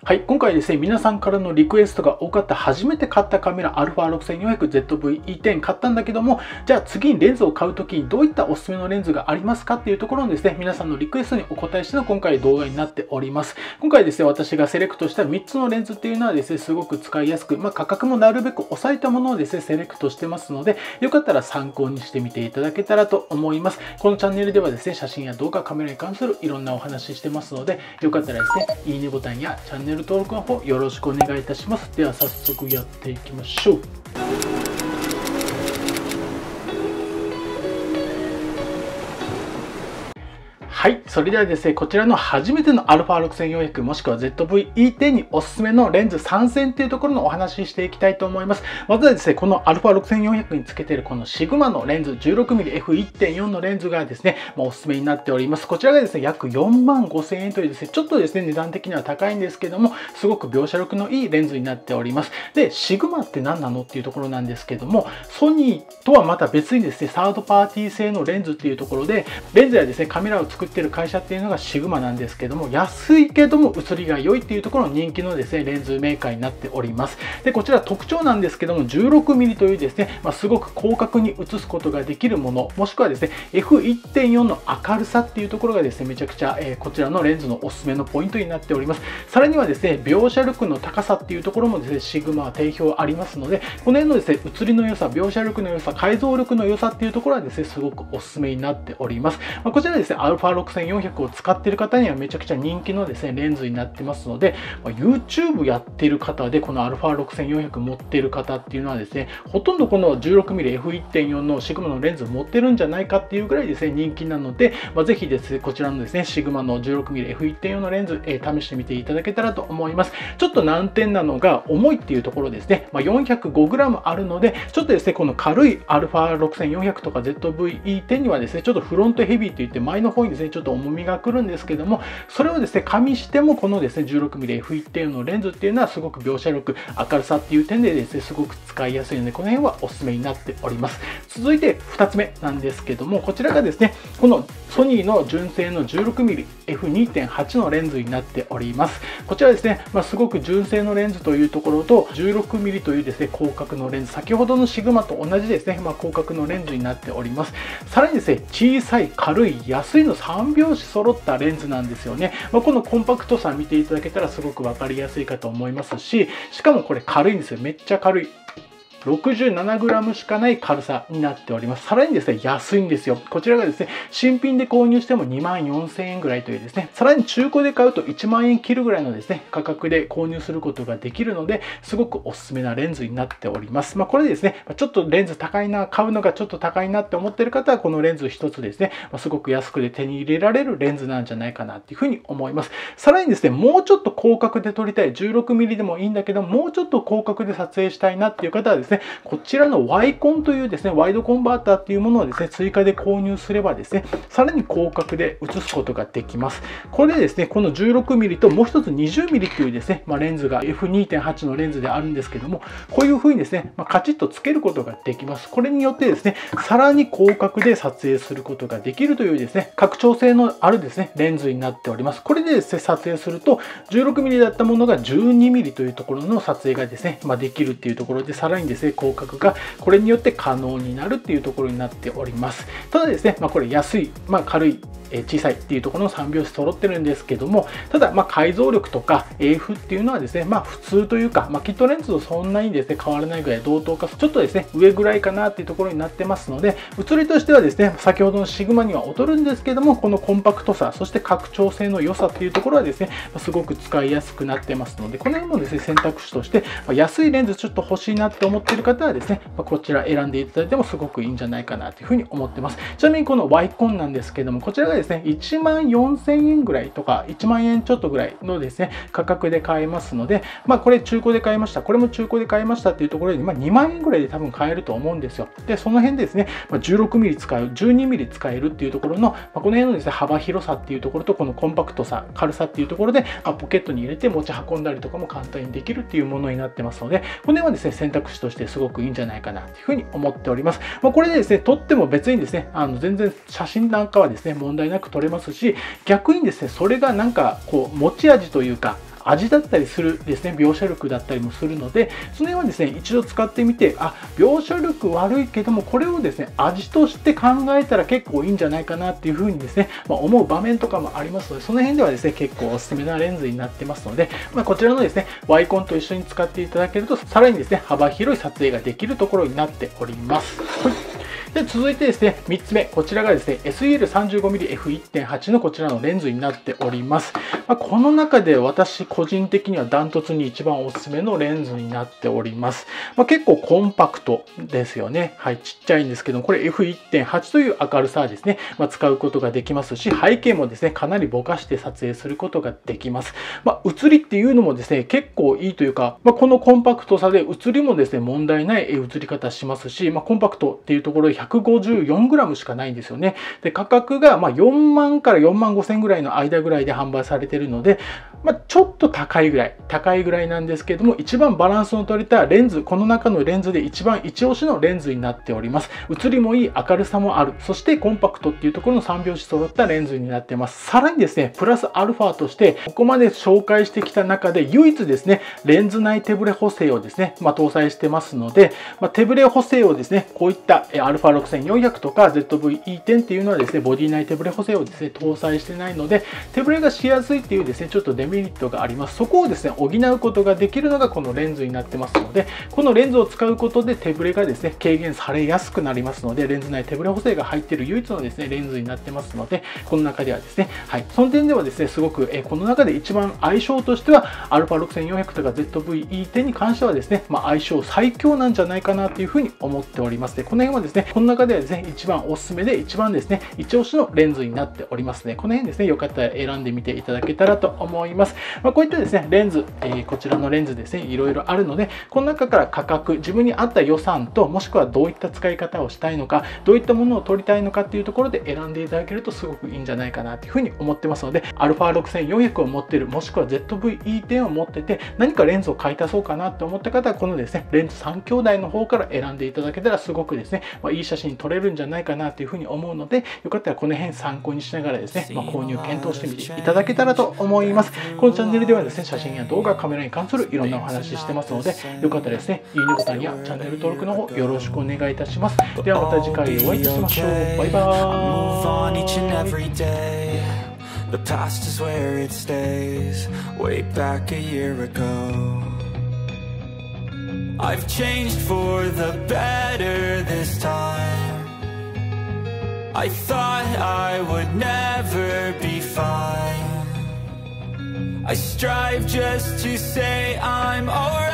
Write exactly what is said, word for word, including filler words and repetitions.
はい、今回ですね、皆さんからのリクエストが多かった初めて買ったカメラ アルファろくせんよんひゃくゼットブイイーテン 買ったんだけども、じゃあ次にレンズを買うときにどういったおすすめのレンズがありますかっていうところのですね、皆さんのリクエストにお答えしての今回動画になっております。今回ですね、私がセレクトしたみっつのレンズっていうのはですね、すごく使いやすく、まあ、価格もなるべく抑えたものをですね、セレクトしてますので、よかったら参考にしてみていただけたらと思います。このチャンネルではですね、写真や動画、カメラに関するいろんなお話ししてますので、よかったらですね、いいねボタンやチャンネル登録の方よろしくお願いいたします。では早速やっていきましょう。はい。それではですね、こちらの初めての アルファろくせんよんひゃく もしくは ゼットブイイーテン におすすめのレンズさんせんっていうところのお話ししていきたいと思います。まずはですね、この アルファろくせんよんひゃく につけているこのシグマのレンズ じゅうろくミリエフいってんよん のレンズがですね、まあ、おすすめになっております。こちらがですね、約よんまんごせんえんというですね、ちょっとですね、値段的には高いんですけども、すごく描写力のいいレンズになっております。で、シグマって何なのっていうところなんですけども、ソニーとはまた別にですね、サードパーティー製のレンズっていうところで、レンズやですね、カメラを作っている会社っていうのがシグマなんですけども、安いけども写りが良いっていうところの人気のですね、レンズメーカーになっております。で、こちら特徴なんですけども、じゅうろくミリというですね、まあ、すごく広角に写すことができるもの、もしくはですね、エフいってんよん の明るさっていうところがですね、めちゃくちゃ、えー、こちらのレンズのおすすめのポイントになっております。さらにはですね、描写力の高さっていうところもですね、シグマは定評ありますので、この辺のですね、写りの良さ、描写力の良さ、解像力の良さっていうところはですね、すごくおすすめになっております。まあ、こちらですね、アルファろくせんよんひゃく を使っている方にはめちゃくちゃ人気のですね、レンズになってますので、まあ、YouTube やっている方で、この アルファろくせんよんひゃく 持っている方っていうのはですね、ほとんどこの じゅうろくミリエフいってんよん のシグマのレンズを持ってるんじゃないかっていうぐらいですね、人気なので、まあ、ぜひですね、こちらのですね、シグマの じゅうろくミリエフいってんよん のレンズ、えー、試してみていただけたらと思います。ちょっと難点なのが重いっていうところですね、まあ、よんひゃくごグラム あるので、ちょっとですね、この軽い アルファろくせんよんひゃく とか ゼットブイイーテン にはですね、ちょっとフロントヘビーといって前の方にですね、ちょっと重みが来るんですけども、それをですね、加味してもこのですね、じゅうろくミリエフいってんよん のレンズっていうのはすごく描写力、明るさっていう点でですね、すごく使いやすいので、この辺はおすすめになっております。続いてふたつめなんですけども、こちらがですね、このソニーの純正の じゅうろくミリエフにてんはち のレンズになっております。こちらですね、まあ、すごく純正のレンズというところと じゅうろくミリ というですね、広角のレンズ、先ほどのシグマと同じですね、まあ、広角のレンズになっております。さらにですね、小さい、軽い、安いのさん拍子揃ったレンズなんですよね。まあ、このコンパクトさ見ていただけたらすごく分かりやすいかと思いますし、しかもこれ軽いんですよ。めっちゃ軽い。ろくじゅうななグラム しかない軽さになっております。さらにですね、安いんですよ。こちらがですね、新品で購入してもにまんよんせんえんぐらいというですね、さらに中古で買うといちまんえん切るぐらいのですね、価格で購入することができるので、すごくおすすめなレンズになっております。まあ、これですね、ちょっとレンズ高いな、買うのがちょっと高いなって思っている方は、このレンズ一つですね、まあ、すごく安くで手に入れられるレンズなんじゃないかなっていうふうに思います。さらにですね、もうちょっと広角で撮りたい、じゅうろくミリ でもいいんだけど、もうちょっと広角で撮影したいなっていう方はですね、こちらのワイコンというですね、ワイドコンバーターっていうものをですね、追加で購入すればですね、さらに広角で映すことができます。これでですね、この じゅうろくミリ ともう一つ にじゅうミリ っていうですね、まあ、レンズが エフにてんはち のレンズであるんですけども、こういう風にですね、まあ、カチッとつけることができます。これによってですね、さらに広角で撮影することができるというですね、拡張性のあるですね、レンズになっております。これでですね、撮影すると じゅうろくミリ だったものが じゅうにミリ というところの撮影がですね、まあ、できるっていうところで、さらにですね、広角がこれによって可能になるっていうところになっております。ただですね、まあ、これ安い、まあ、軽い、小さいっていうところのさん拍子揃ってるんですけども、ただまあ解像力とか エーエフ っていうのはですね、まあ普通というか、まあ、キットレンズとそんなにですね変わらないぐらい同等かちょっとですね上ぐらいかなっていうところになってますので、写りとしてはですね先ほどのシグマには劣るんですけども、このコンパクトさ、そして拡張性の良さっていうところはですねすごく使いやすくなってますので、この辺もですね選択肢として、まあ、安いレンズちょっと欲しいなって思っている方はですね、まあ、こちら選んでいただいてもすごくいいんじゃないかなというふうに思ってます。ちなみにこのワイコンなんですけども、こちらがですねいちまんよんせんえんぐらいとかいちまんえんちょっとぐらいのですね価格で買えますので、まあこれ中古で買いました、これも中古で買いましたっていうところで、まあ、にまんえんぐらいで多分買えると思うんですよ。でその辺でですね、まあ、じゅうろくミリ 使う、じゅうにミリ 使えるっていうところの、まあ、この辺のですね幅広さっていうところと、このコンパクトさ、軽さっていうところで、まあ、ポケットに入れて持ち運んだりとかも簡単にできるっていうものになってますので、この辺はですね選択肢としてすごくいいんじゃないかなというふうに思っております。まあ、これでですね撮っても別にですねあの全然写真なんかはですね問題なく撮れますし、逆にですねそれがなんかこう持ち味というか味だったりするですね、描写力だったりもするので、その辺はですね、一度使ってみて、あ、描写力悪いけども、これをですね、味として考えたら結構いいんじゃないかなっていうふうにですね、まあ、思う場面とかもありますので、その辺ではですね、結構おすすめなレンズになってますので、まあ、こちらのですね、ワイコンと一緒に使っていただけると、さらにですね、幅広い撮影ができるところになっております。はい。で、続いてですね、みっつめ、こちらがですね、エスイーエルさんじゅうごミリエフいってんはち のこちらのレンズになっております。まあ、この中で私個人的にはダントツに一番おすすめのレンズになっております。まあ、結構コンパクトですよね。はい、ちっちゃいんですけども、これ エフいってんはち という明るさですね、まあ、使うことができますし、背景もですね、かなりぼかして撮影することができます。まあ、写りっていうのもですね、結構いいというか、まあ、このコンパクトさで写りもですね、問題ない写り方しますし、まあ、コンパクトっていうところでひゃくごじゅうよんグラム しかないんですよね。で、価格がまあよんまんからよんまんごせんぐらいの間ぐらいで販売されているので、まあ、ちょっと高いぐらい、高いぐらいなんですけども、一番バランスの取れたレンズ、この中のレンズで一番一押しのレンズになっております。写りもいい、明るさもある、そしてコンパクトっていうところのさん拍子揃ったレンズになっています。さらにですね、プラスアルファとして、ここまで紹介してきた中で唯一ですね、レンズ内手ブレ補正をですね、まあ、搭載してますので、まあ、手ブレ補正をですね、こういった アルファろくせんよんひゃく とか ゼットブイイーテン っていうのはですね、ボディ内手ブレ補正をですね、搭載してないので、手ブレがしやすいっていうですね、ちょっとデメリットがあります。そこをですね、補うことができるのがこのレンズになってますので、このレンズを使うことで手ブレがですね、軽減されやすくなりますので、レンズ内手ブレ補正が入っている唯一のですね、レンズになってますので、この中ではですね、はい、その点ではですね、すごく、えこの中で一番相性としては、アルファろくせんよんひゃく とか ゼットブイイーテン に関してはですね、まあ、相性最強なんじゃないかなというふうに思っております。で、この辺はですね、この中ではですね、一番おすすめで、一番ですね、一押しのレンズになっておりますね。この辺ですね、よかったら選んでみていただけたらと思います。まあ、こういったですね、レンズ、えー、こちらのレンズですね、いろいろあるので、この中から価格、自分に合った予算と、もしくはどういった使い方をしたいのか、どういったものを撮りたいのかっていうところで選んでいただけるとすごくいいんじゃないかなというふうに思ってますので、アルファろくせんよんひゃく を持っている、もしくは ゼットブイイーテン を持ってて、何かレンズを買い足そうかなと思った方は、このですね、レンズさん兄弟の方から選んでいただけたらすごくですね、まあ、いい写真撮れるんじゃないかなというふうに思うので、よかったらこの辺参考にしながらですね、まあ、購入検討してみていただけたらと思います。このチャンネルではですね、写真や動画、カメラに関するいろんなお話ししてますので、よかったらですね、いいねボタンやチャンネル登録の方よろしくお願いいたします。ではまた次回お会いいたしましょう。バイバーイ。 The past is where it stays, way back a year ago. I've changed for the better this time. I thought I would never be fine. I strive just to say I'm alright.